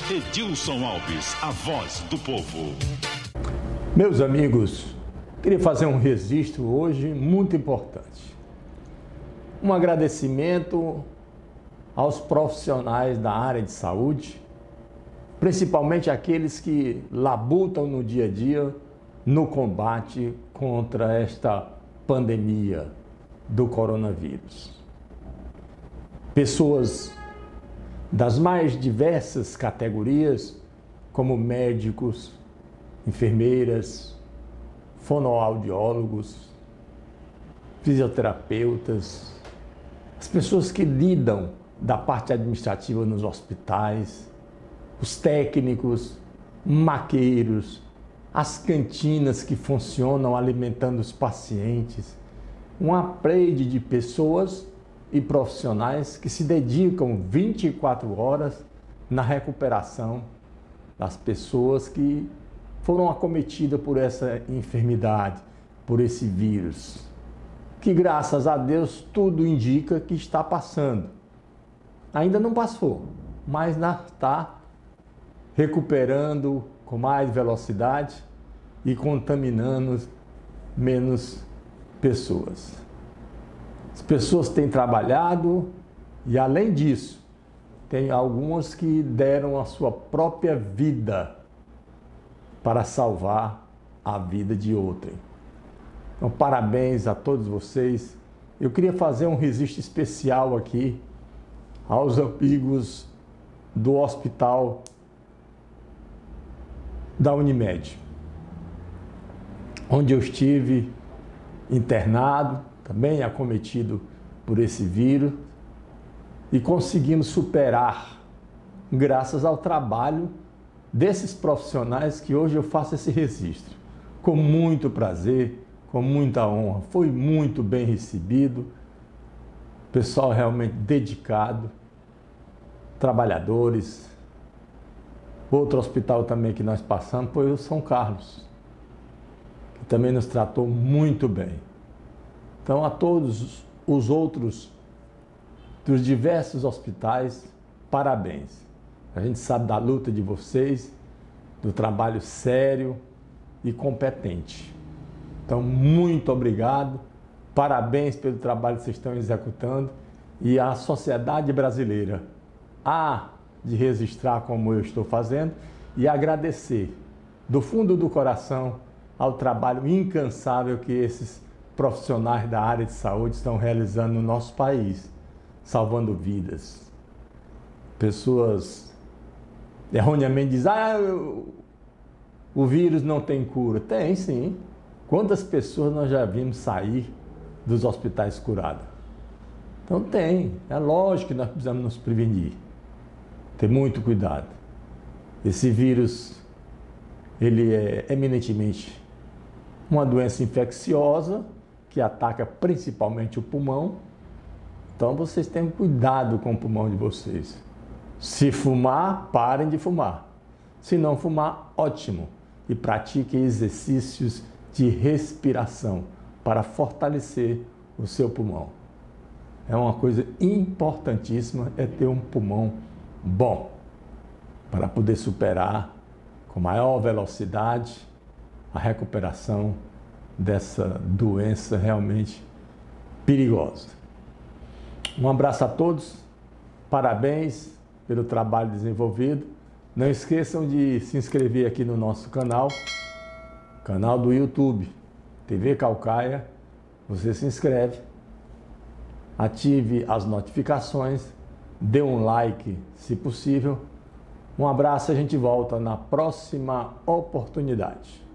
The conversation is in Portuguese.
Edilson Alves, a voz do povo. Meus amigos, queria fazer um registro hoje muito importante. Um agradecimento aos profissionais da área de saúde, principalmente aqueles que labutam no dia a dia no combate contra esta pandemia do coronavírus. Pessoas das mais diversas categorias, como médicos, enfermeiras, fonoaudiólogos, fisioterapeutas, as pessoas que lidam da parte administrativa nos hospitais, os técnicos, maqueiros, as cantinas que funcionam alimentando os pacientes, uma rede de pessoas e profissionais que se dedicam 24 horas na recuperação das pessoas que foram acometidas por essa enfermidade, por esse vírus, que graças a Deus tudo indica que está passando. Ainda não passou, mas está recuperando com mais velocidade e contaminando menos pessoas. As pessoas têm trabalhado e, além disso, tem algumas que deram a sua própria vida para salvar a vida de outrem. Então, parabéns a todos vocês. Eu queria fazer um registro especial aqui aos amigos do hospital da Unimed, onde eu estive internado, também acometido por esse vírus, e conseguimos superar, graças ao trabalho desses profissionais que hoje eu faço esse registro, com muito prazer, com muita honra. Foi muito bem recebido, pessoal realmente dedicado, trabalhadores. Outro hospital também que nós passamos foi o São Carlos, que também nos tratou muito bem. Então, a todos os outros dos diversos hospitais, parabéns. A gente sabe da luta de vocês, do trabalho sério e competente. Então, muito obrigado, parabéns pelo trabalho que vocês estão executando, e a sociedade brasileira há de registrar como eu estou fazendo e agradecer do fundo do coração ao trabalho incansável que esses profissionais da área de saúde estão realizando no nosso país, salvando vidas. Pessoas erroneamente dizem, o vírus não tem cura. Tem sim. Quantas pessoas nós já vimos sair dos hospitais curadas? Então tem, é lógico que nós precisamos nos prevenir, ter muito cuidado. Esse vírus, ele é eminentemente uma doença infecciosa que ataca principalmente o pulmão. Então vocês tenham cuidado com o pulmão de vocês. Se fumar, parem de fumar. Se não fumar, ótimo. E pratiquem exercícios de respiração para fortalecer o seu pulmão. É uma coisa importantíssima, é ter um pulmão bom para poder superar com maior velocidade a recuperação dessa doença realmente perigosa. Um abraço a todos, parabéns pelo trabalho desenvolvido. Não esqueçam de se inscrever aqui no nosso canal do YouTube, TV Caucaia. Você se inscreve, ative as notificações, dê um like se possível. Um abraço, a gente volta na próxima oportunidade.